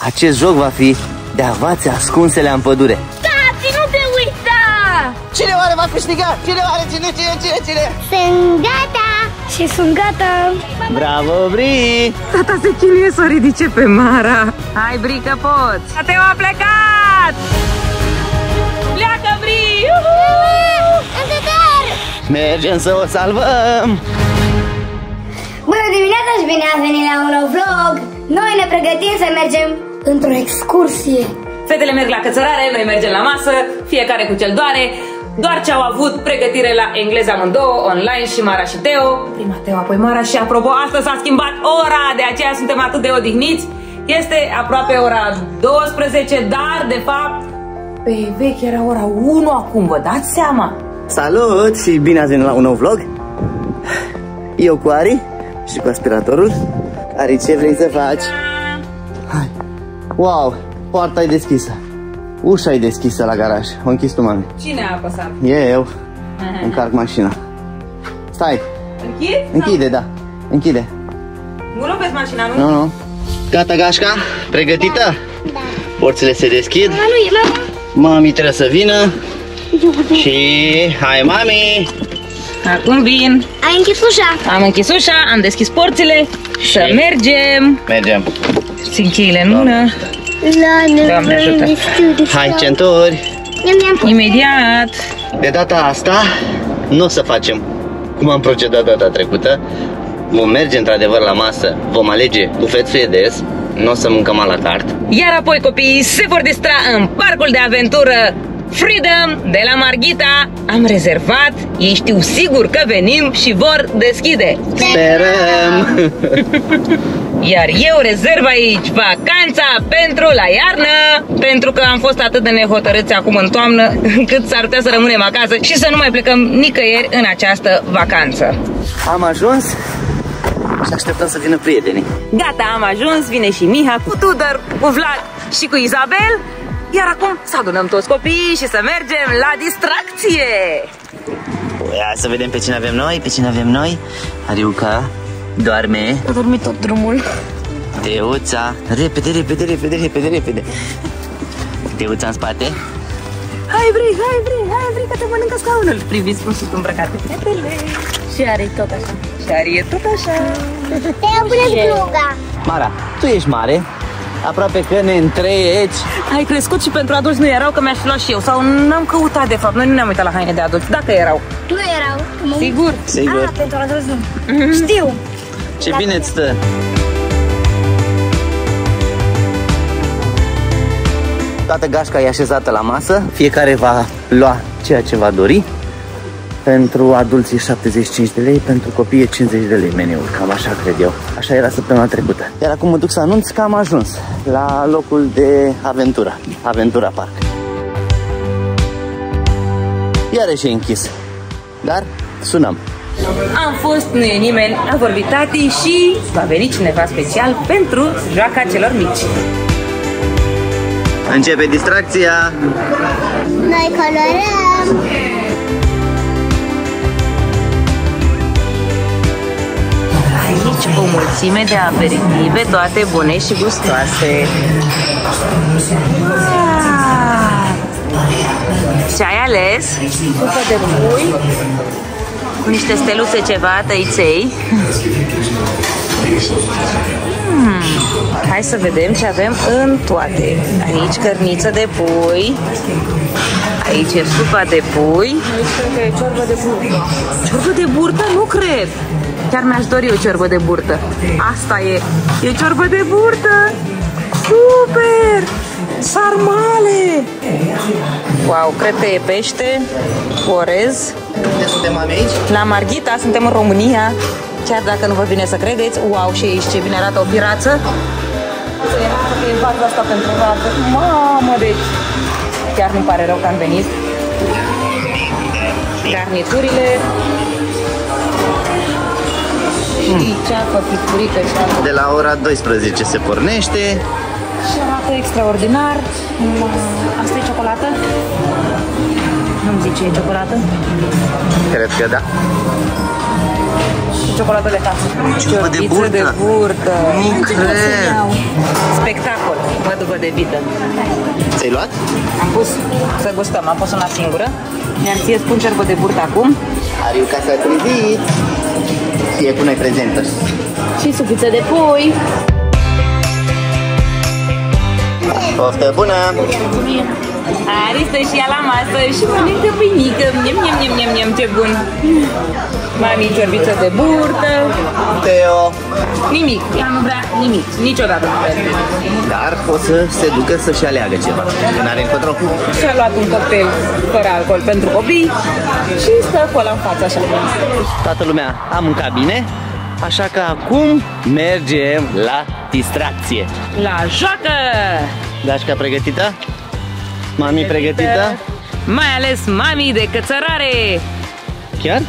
Acest joc va fi de avați ascunsele în pădure. Tati, nu te uita! Cine oare va câștiga? Cine oare? Cine? Sunt gata! Și sunt gata! Bravo, Bri! Tata se chinuie să o ridice pe Mara. Hai, Bri, că poți! Teo a plecat! Pleacă, Bri! Mergem să o salvăm! Bună dimineața și bine ați venit la un nou vlog! Noi ne pregătim să mergem într-o excursie. Fetele merg la cățărare, noi mergem la masă, fiecare cu ce-l doare. Doar ce au avut pregătire la engleză amândouă, online, și Mara și Teo. Prima Teo, apoi Mara. Și apropo, astăzi s-a schimbat ora, de aceea suntem atât de odihniți. Este aproape ora 12, dar de fapt pe vechi era ora 1 acum, vă dați seama? Salut și bine ați venit la un nou vlog. Eu cu Ari și cu aspiratorul. Ari, ce vrei să faci? Hai. Wow, poarta e deschisă. Ușa e deschisă la garaj. O închis tu, mami. Cine a apăsat? Eu. Încarc mașina. Stai. Închid? Închide, da. Închide. Nu lopeți mașina, nu? Nu. Gata, gașca? Pregătită? Da. Porțile se deschid. Mami trebuie să vină. Și hai, mami. Acum vin. Ai închis ușa? Am închis ușa, am deschis porțile. Să mergem. Mergem. Țin cheile în mână. Doamne ajută. Hai, centuri. Imediat. De data asta nu o să facem cum am procedat data trecută. Vom merge într-adevăr la masă. Vom alege bufet suedez. Nu o să mâncăm la carte. Iar apoi copiii se vor distra în parcul de aventură Freedom de la Marghita. Am rezervat, ei știu sigur că venim și vor deschide. Sperăm. Iar eu rezerv aici vacanța pentru la iarnă, pentru că am fost atât de nehotărâți acum în toamnă, încât s-ar putea să rămânem acasă și să nu mai plecăm nicăieri în această vacanță. Am ajuns și așteptăm să vină prietenii. Gata, am ajuns, vine și Miha cu Tudor, cu Vlad și cu Isabel. Iar acum să adunăm toți copiii și să mergem la distracție. Ia să vedem pe cine avem noi. Ariuca doarme. A dormit tot drumul. Teuța. Repede. Teuța în spate. Hai, Bri, că te mănâncă scaunul. Priviți cum sunt îmbrăcate fetele. Și are tot așa. Și Ari e tot așa. Te-am pune pluga. Mara, tu ești mare. Aproape că ne întreci. Ai crescut și pentru adulți nu erau, că mi-aș fi luat și eu. Sau n-am căutat de fapt, noi nu ne-am uitat la haine de adulți. Dacă erau. Nu erau. Sigur? Sigur. Pentru adulți nu. Știu. Ce bine îți stă. Toată gașca e așezată la masă. Fiecare va lua ceea ce va dori. Pentru adulți e 75 de lei, pentru copii e 50 de lei meniul, cam așa cred eu. Așa era săptămâna trecută. Iar acum mă duc să anunț că am ajuns la locul de aventură, Aventura Park. Iarăși e închis, dar sunăm. Am fost, nu e nimeni, a vorbit tati și va veni cineva special pentru joaca celor mici. Începe distracția. Noi colorăm. Aici o mulțime de aperitive, toate bune și gustoase. Ce ai ales? Supă de pui cu niște steluțe ceva, tăiței. Hai să vedem ce avem în toate. Aici cărniță de pui. Aici e supa de pui. Aici cred că e ciorbă de burtă. Ciorbă de burtă? Nu cred. Chiar mi-aș dori o ciorbă de burtă. Asta e. E ciorbă de burtă. Super! Sarmale! Wow, cred că e pește, orez. Unde suntem aici? La Marghita, suntem în România. Chiar dacă nu vă vine să credeți. Wow, și aici ce bine arată o pirață. E vaza asta pentru varză. Mamă, deci chiar nu-mi pare rău că am venit. Garniturile. Și ceapă, picurică, ceapă. De la ora 12 se pornește. Și arată extraordinar. Asta e ciocolată? Nu-mi zice, e ciocolată? Cred că da. ciocolată de casă. Ciorbă de burtă. De burtă. Nu cred. Spectacol. Văduvă de vită. Ți-ai luat? Am pus să gustăm, am pus una singură. Iar ție spun ciorbă de burtă acum. Ariu, ca s-a trezit. Fie cu noi prezentă. Și supiță de pui. Poftă bună! Ari stă și ea la masă și mănâncă pâinică. Nem, ce bun! Mami, ciorbiță de burtă. Teo. Nimic, ea nu vrea nimic, niciodată nu vrea. Dar o să se ducă să-și aleagă ceva, că n-are încotro. Și-a luat un cocktail fără alcool pentru copii și stă acolo în față așa. Toată lumea a mâncat bine, așa că acum mergem la distracție. La joacă! Gașca pregătită? Mami pregătită? Mai ales mami de cățărare! Chiar?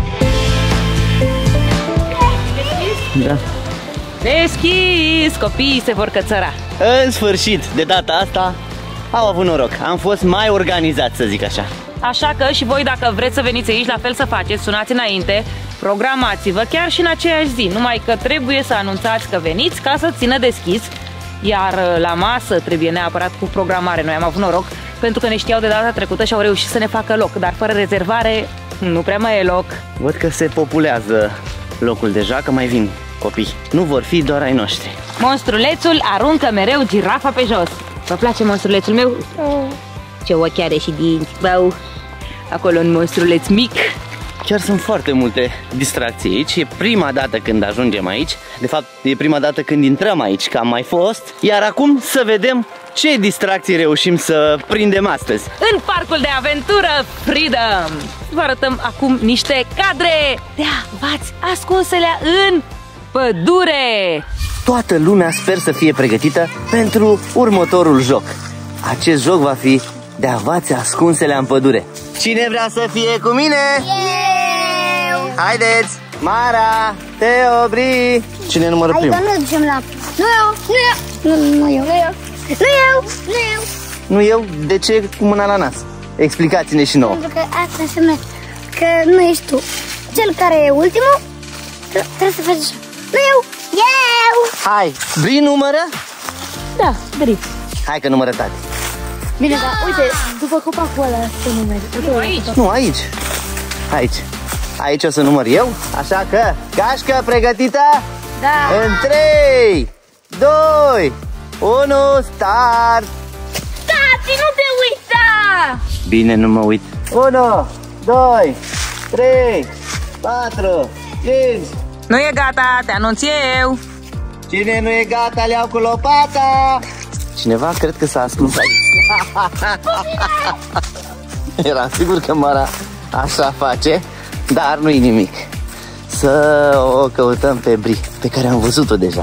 Da. Deschis! Copiii se vor cățăra. În sfârșit, de data asta, au avut noroc. Am fost mai organizat, să zic așa. Așa că și voi, dacă vreți să veniți aici, la fel să faceți, sunați înainte, programați-vă chiar și în aceeași zi, numai că trebuie să anunțați că veniți ca să țină deschis, iar la masă trebuie neapărat cu programare. Noi am avut noroc pentru că ne știau de data trecută și au reușit să ne facă loc, dar fără rezervare nu prea mai e loc. Văd că se populează locul deja, că mai vin copii. Nu vor fi doar ai noștri. Monstrulețul aruncă mereu girafa pe jos. Vă place monstrulețul meu? Ce ochi are și dinți, bău. Acolo un monstruleț mic. Chiar sunt foarte multe distracții aici. E prima dată când ajungem aici. De fapt, e prima dată când intrăm aici, că am mai fost. Iar acum să vedem ce distracții reușim să prindem astăzi. În parcul de aventură Freedom. Vă arătăm acum niște cadre de avați ascunselea în pădure. Toată lumea sper să fie pregătită pentru următorul joc. Acest joc va fi de avați ascunselea în pădure. Cine vrea să fie cu mine? Eu! Haideți! Mara, Teo, Bri. Cine numără primul? Adică nu ducem la... Nu eu! Nu eu? De ce cu mâna la nas? Explicați-ne și nouă. Pentru că asta înseamnă că nu ești tu. Cel care e ultimul trebuie să faci așa. Nu eu! Hai, Bri numără? Da, Bri. Hai că numără tati. Bine, dar uite, după copacul ăla să numeri. Aici. Nu, aici. Aici. Aici o să număr eu. Așa că, gașcă pregătită? Da! În 3, 2, 1, start! Tati, nu te uita! Bine, nu mă uit. 1, 2, 3, 4, 5. Nu e gata, te anunț eu. Cine nu e gata, le iau cu lopata. Cineva cred că s-a ascuns aici. Eram sigur că Mara așa face, dar nu-i nimic. Să o căutăm pe Bri, pe care am văzut-o deja.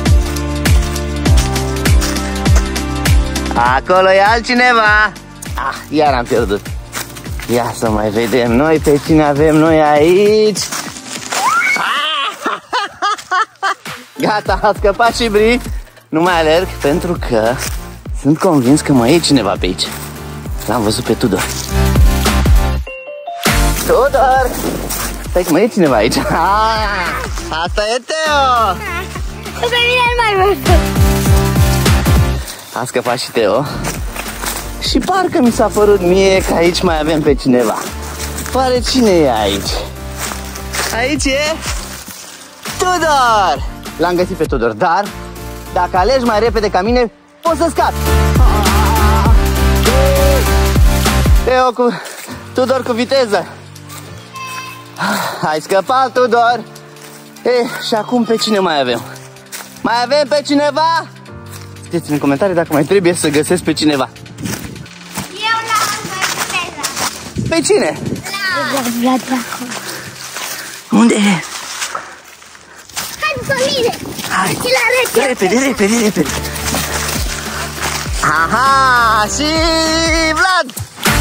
Acolo e altcineva. Iar am pierdut. Ia să mai vedem noi pe cine avem noi aici. Gata, a scăpat și Bri. Nu mai alerg pentru că sunt convins că mai e cineva pe aici. L-am văzut pe Tudor. Tudor! Stai că mai e cineva aici. Asta e Teo! Pe mine nu mai văd. A scăpat și Teo. Și parcă mi s-a părut mie că aici mai avem pe cineva. Oare cine e aici? Aici e Tudor! L-am găsit pe Tudor, dar dacă alegi mai repede ca mine, poți să scapi. Teo cu Tudor cu viteză. Ai scăpat, Tudor. Și acum pe cine mai avem? Mai avem pe cineva? Scrieți în comentarii dacă mai trebuie să găsesc pe cineva. Eu l-am văzut. Pe cine? Vlad. Unde e? Hai după mine. Hai, Și la repede. Aha, și Vlad.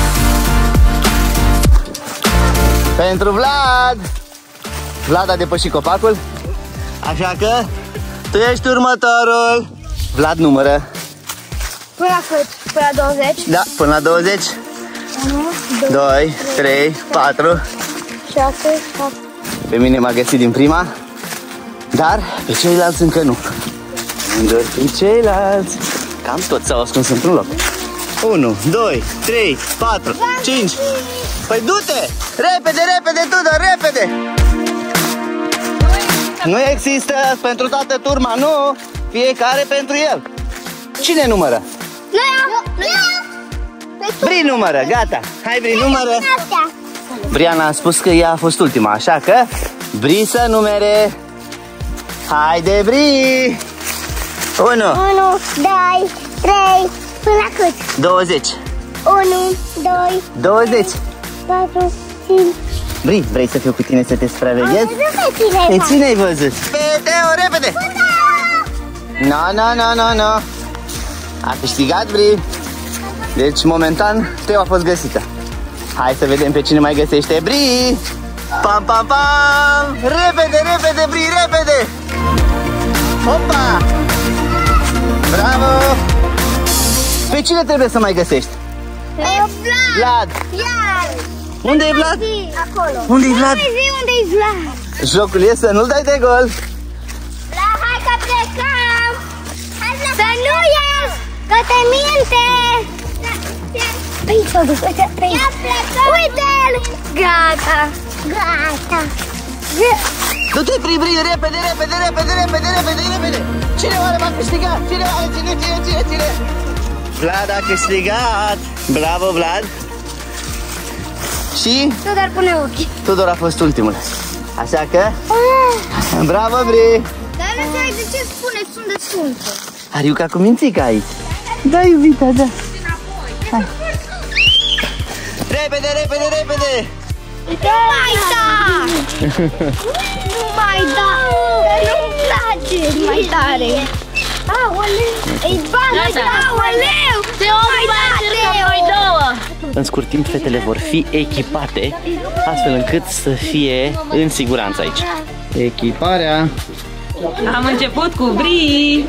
Pentru Vlad. Vlad a depășit copacul, așa că tu ești următorul. Vlad numără. Până la 20. Da, până la 20. 1, 2, 3, 4, 6, 7, Pe mine m-a găsit din prima, dar pe ceilalți încă nu. Doar pe ceilalți. Cam toți s-au ascuns într-un loc. 1, 2, 3, 4, 5. Păi du-te! Repede, repede, Tudor, repede! Nu există pentru toată turma, nu! Fiecare pentru el. Cine numără? Bri numără, gata. Hai, Bri, numără. Briana a spus că ea a fost ultima, așa că Bri să numere. Haide, Bri! 1, 1, 2, 3, până la cât? 20. 1, 2, 20. 4, 5. Bri, vrei să fiu cu tine să te supraveghez? Am văzut pe tine. Pe cine ai văzut? Pe Teo, repede! No. A câștigat Bri. Deci, momentan, Teo a fost găsită. Hai să vedem pe cine mai găsește Bri. Pam, pam, pam! Repede, repede, Bri, repede! Opa! Bravo! Pe cine trebuie să mai găsești? Vlad! Unde e Vlad? Acolo. Unde e Vlad? Unde e Vlad? Jocul e să nu-l dai de gol. Vlad, hai că plecăm! Să nu ies! Că te minte! Păi, s-a dus, uite, uite-l! Gata! Du-te, Bri, repede, repede, repede, repede, repede, repede! Cine oare va câștiga? Cine? Vlad a câștigat! Bravo, Vlad! Și? Tudor pune ochii. Tudor a fost ultimul. Așa că... Bravo, Bri! Dar nu înțeleg de ce spune, sunt de sfântă. Ariuca cu mințica aici. Da, iubita, da. Hai. Repede, repede, repede! Nu mai da! Nu mai da! Nu-mi place mai tare! Aoleu! Îi bate! Aoleu! Mai două! În scurt timp, fetele vor fi echipate astfel încât să fie în siguranță aici. Echiparea. Am început cu Bri.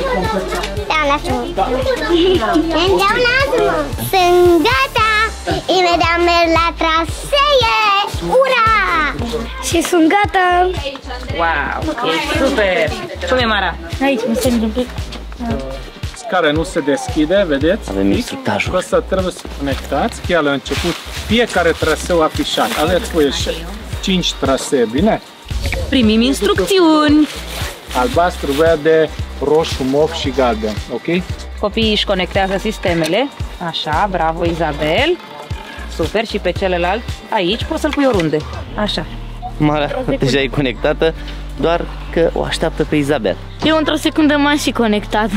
Sunt gata! Imediat merg la trasee! Ura! Și sunt gata! Wow, e super! Cum e, Mara? Aici, mi se întâmplă. Care nu se deschide, vedeți? Avem instructajul. Asta trebuie să conectați chiar la început fiecare traseu afișat. Aveți voie 5 trasee, bine? Primim instrucțiuni. Albastru, verde, roșu, mov și galben, ok? Copiii își conectează sistemele. Așa, bravo, Izabel. Super, și pe celălalt. Aici poți să-l pui oriunde. Așa. Mara deja e conectată, doar că o așteaptă pe Izabel. Eu într-o secundă m-am și conectat.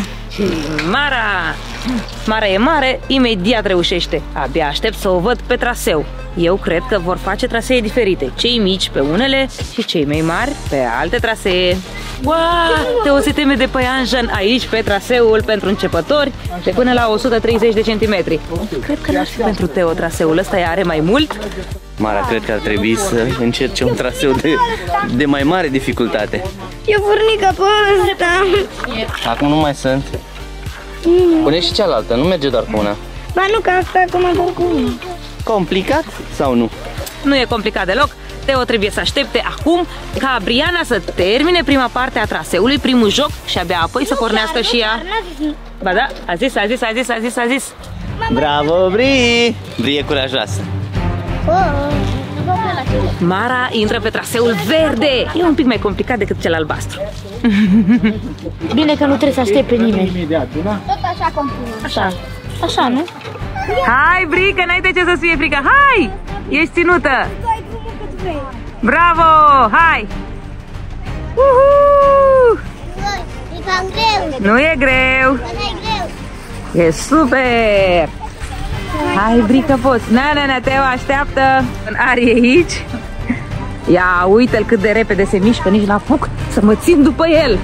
Mara e mare, imediat reușește. Abia aștept să o văd pe traseu. Eu cred că vor face trasee diferite. Cei mici pe unele și cei mai mari pe alte trasee. Wow! Teo se teme de păianjen aici pe traseul pentru începători de până la 130 de centimetri. Cred că n-ar fi pentru Teo traseul ăsta, are mai mult. Mara cred că ar trebui să încerce un traseu de mai mare dificultate. E furnică pe ăsta. Acum nu mai sunt. Pune și cealaltă, nu merge doar cu una. Ba nu, că asta acum doar cu una. Complicat sau nu? Nu e complicat deloc. Teo trebuie să aștepte acum ca Briana să termine prima parte a traseului, primul joc, și abia apoi să pornească și ea. Ba da, a zis. Bravo, Bri! Bri e curajoasă. Mara intră pe traseul verde. E un pic mai complicat decât cel albastru. Bine că nu trebuie să aștept pe nimeni. Imediat, da? Tot așa cum pune. Așa, nu? Hai, Bri, că n-ai de ce să-ți fie frică. Hai! Ești ținută. Bravo! Hai! E cam greu. Nu e greu. Nu e greu. E super! Hai, Bri, că poți. Na, Teo așteaptă. Ari e aici. Ia, uite-l cât de repede se mișcă, nici n-apuc să mă țin după el.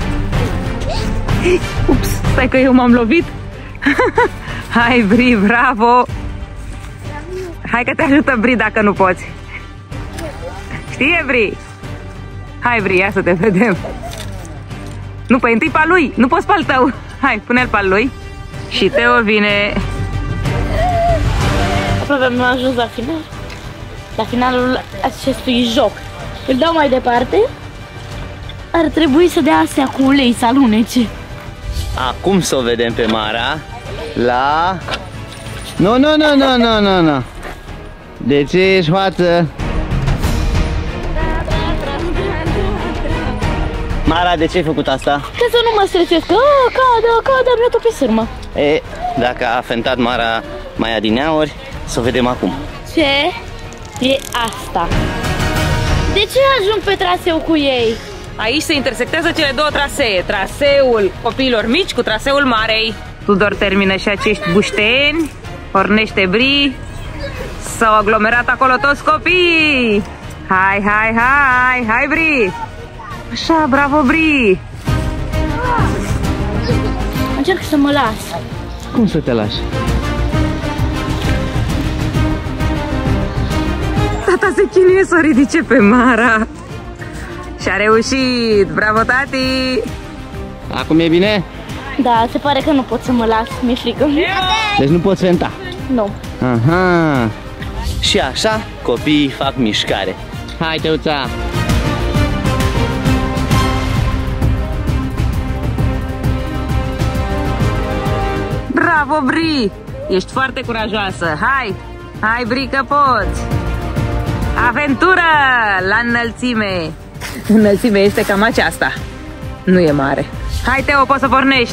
Ups, stai că eu m-am lovit. Hai, Bri, bravo! Hai că te ajută Bri dacă nu poți. Știe, Bri? Hai, Bri, ia să te vedem. Nu, păi întâi pe al lui, nu poți pe al tău. Hai, pune-l pe al lui. Și Teo vine. Aproape am ajuns la final. La finalul acestui joc. Îl dau mai departe. Ar trebui să dea astea cu ulei, să alunece. Acum să o vedem pe Mara la... Nu. De ce ești față? Mara, de ce ai făcut asta? Ca să nu mă stresez, că cade, mi-a topit sârmă. E, dacă a fentat Mara mai adineauri, să o vedem acum. Ce e asta? De ce ajung pe traseu cu ei? Aici se intersectează cele două trasee. Traseul copiilor mici cu traseul marei. Tudor termină și acești bușteni. Pornește Bri. S-au aglomerat acolo toți copiii. Hai, Bri. Așa, bravo, Bri. Încerc să mă las. Cum să te lași? Tata se chinuie să o ridice pe Mara. Și-a reușit! Bravo, tati! Acum e bine? Da, se pare că nu pot să mă las, mi-e frică. Deci nu poți fenta. Nu. Aha. Și așa copiii fac mișcare. Hai, Teuța! Bravo, Bri! Ești foarte curajoasă! Hai, Bri, că poți! Aventură la înălțime! Înălțime este cam aceasta. Nu e mare. Hai, Teo, poți să pornești.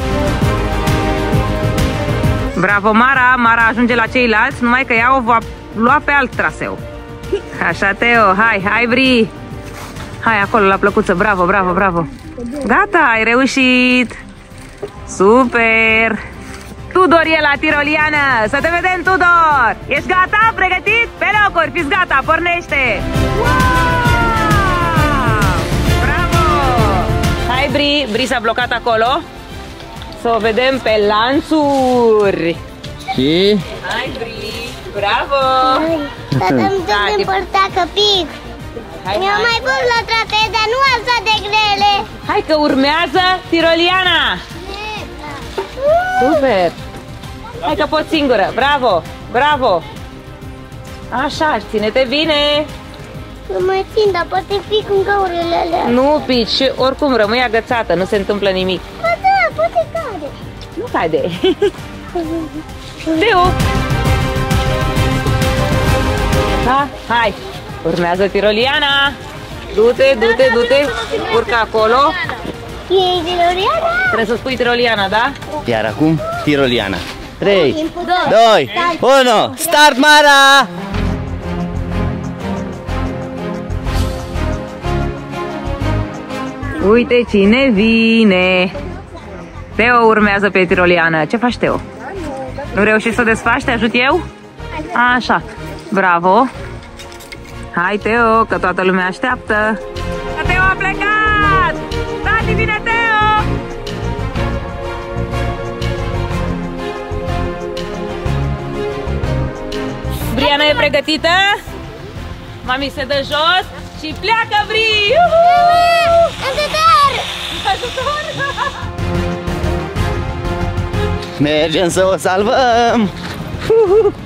Bravo, Mara. Mara ajunge la ceilalți, numai că ea o va lua pe alt traseu. Așa, Teo. Hai, Bri. Hai, acolo, la plăcuță. Bravo. Gata, ai reușit. Super. Tudor e la tiroliană. Să te vedem, Tudor. Ești gata? Pregătit? Pe locuri, fiți gata, pornește. Hai, Bri s-a blocat acolo. Să o vedem pe lanțuri. Și? Hai, Bri, bravo. Tata-mi tot împărtea căpic. Mi-au mai pus la trasee, dar nu așa de grele. Hai că urmează tiroliana. Super. Hai că poți singură, bravo. Așa, ține-te bine. Nu mai țin, dar poate pic în găurile alea. Nu pici și oricum rămâi agățată, nu se întâmplă nimic. Ba da, poate cade. Nu cade. Teo! Da, hai! Urmează tiroliana! Du-te! Urcă acolo! E tiroliana? Trebuie să spui tiroliana, da? Iar acum, tiroliana. 3, 2, 1, start, Mara! Uite cine vine! Teo urmează pe tiroliană. Ce faci, Teo? Nu reușești să o desfaci? Te ajut eu? Așa. Bravo. Hai, Teo, că toată lumea așteaptă. Teo a plecat! Tati, vine Teo! Briana e pregătită? Mami se dă jos și pleacă, Bri! Ajutor! Mergem să o salvăm!